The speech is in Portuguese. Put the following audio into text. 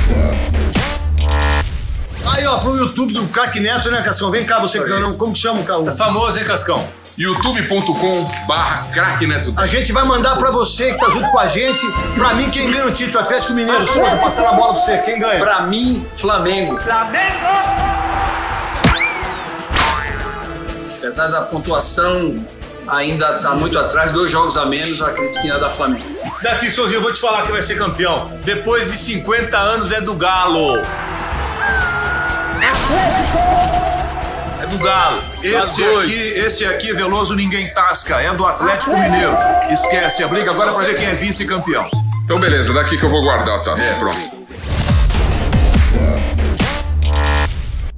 Aí, ó, pro YouTube do Craque Neto, né, Cascão? Vem cá, você que não... Como que chama o cara? Tá famoso, hein, Cascão? youtube.com/Craque Neto. A gente vai mandar pra você que tá junto com a gente. Pra mim, quem ganha o título? Atlético Mineiro. Souza, passando a bola pra você. Quem ganha? Pra mim, Flamengo. Apesar da pontuação ainda tá muito atrás, 2 jogos a menos, eu acredito que ia dar Flamengo. Daqui, Souzinho, eu vou te falar que vai ser campeão. Depois de 50 anos é do Galo. É do Galo. Esse aqui, Veloso, ninguém tasca. É do Atlético Mineiro. Esquece a briga agora pra ver quem é vice-campeão. Então beleza, daqui que eu vou guardar a taça. Pronto.